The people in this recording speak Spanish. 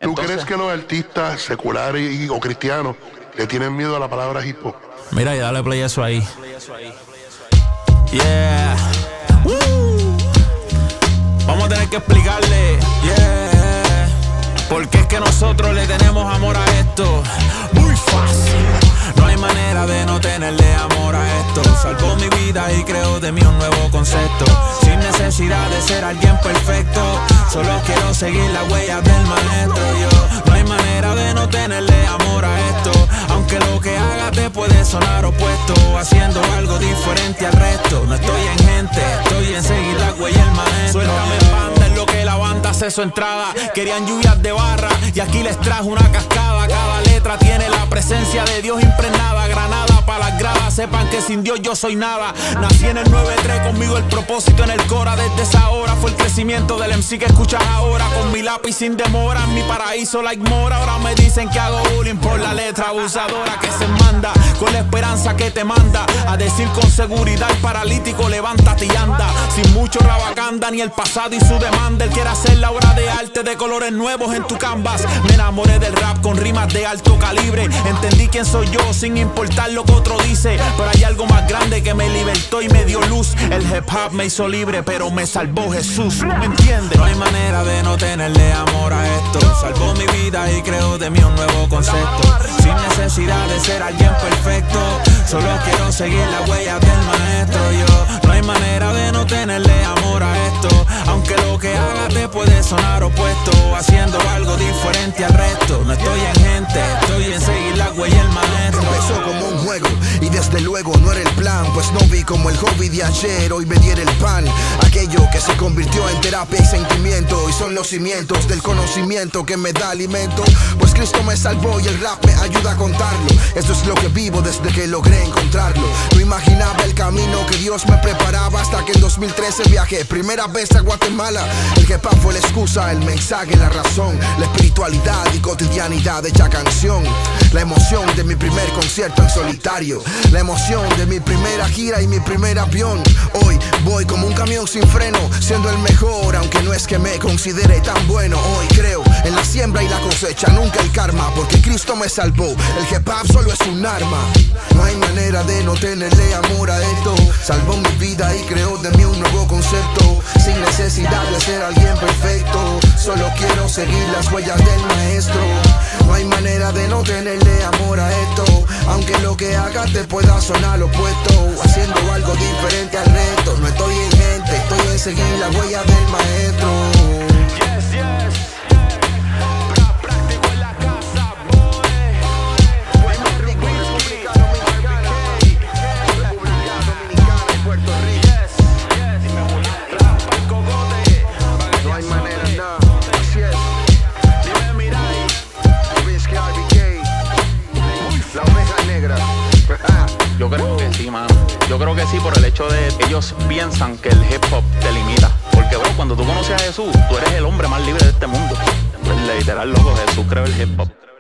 ¿Tú crees que los artistas seculares o cristianos le tienen miedo a la palabra hip hop? Mira y dale play eso ahí. Yeah. Vamos a tener que explicarle. Yeah. Porque es que nosotros le tenemos amor a esto. Muy fácil. No hay manera de no tenerle amor a esto. Salvó mi vida y creó de mí un nuevo concepto. Sin necesidad de ser alguien perfecto. Solo quiero seguir las huellas del maestro. Yo no hay manera de no tenerle amor a esto. Aunque lo que haga te puede sonar opuesto. Haciendo algo diferente al resto. No estoy en gente, estoy en seguir la huella del maestro. Suéltame banda, es lo que la banda hace su entrada. Querían lluvias de barra y aquí les trajo una cascada. Cada letra tiene la presencia de Dios impregnada. Granada para las gradas, sepan que sin Dios yo soy nada. Nací en el 9-3, conmigo el propósito en el Cora. Desde esa hora fue el crecimiento del MC que escuchas ahora. Con mi lápiz sin demora, en mi paraíso like Mora. Ahora me dicen que hago bullying por la letra abusadora que se manda. Con la esperanza que te manda a decir con seguridad el paralítico levántate y anda. Sin mucho rabacanda ni el pasado y su demanda. Él quiere hacer la obra de arte de colores nuevos en tu canvas. Me enamoré del rap con rimas de alto calibre. Entendí quién soy yo sin importar lo que otro dice. Pero hay algo más grande que me libertó y me dio luz. El hip hop me hizo libre pero me salvó Jesús. ¿Me entiendes? No hay manera de no tenerle amor a esto. Salvó mi vida y creó de mí un nuevo concepto. Sin necesidad de ser alguien perfecto. Solo quiero seguir las huellas del maestro. Yo no hay manera de no tenerle amor a esto. Aunque lo que haga te puede sonar opuesto. Haciendo algo diferente al resto. No estoy en gente, estoy en seguir la huella del maestro. Empezó como un juego y desde luego no era el plan. Pues no vi como el hobby de ayer hoy me diera el pan. Aquello que se convirtió en terapia y sentimiento. Y son los cimientos del conocimiento que me da alimento. Pues Cristo me salvó y el rap me ayuda a contarlo. Esto es lo que vivo desde que logré encontrarlo. No imaginaba el camino que Dios me preparaba hasta que en 2013 viajé primera vez a Guatemala. El hip hop fue la excusa, el mensaje, la razón. La espiritualidad y cotidianidad hecha canción. La emoción de mi primer concierto en solitario. La emoción de mi primera gira y mi primer avión. Hoy voy como un camión sin freno, siendo el mejor, aunque no es que me considere tan bueno. Hoy creo en la siembra y la cosecha, nunca el karma, porque Cristo me salvó. El hip hop solo es un arma. No hay manera de no tenerle amor a esto. Salvó mi vida y creó de mí un nuevo concepto. Sin necesidad de ser alguien perfecto. Solo quiero seguir las huellas del maestro. No hay manera de no tenerle amor a esto. Aunque lo que haga te pueda sonar opuesto. Haciendo algo diferente al resto. No estoy en gente, estoy en seguir las huellas del maestro. Yes, yes. Yo creo que sí, mano. Yo creo que sí, por el hecho de que ellos piensan que el hip hop te limita. Porque, bro, cuando tú conoces a Jesús, tú eres el hombre más libre de este mundo. Literal, loco, Jesús creó el hip hop.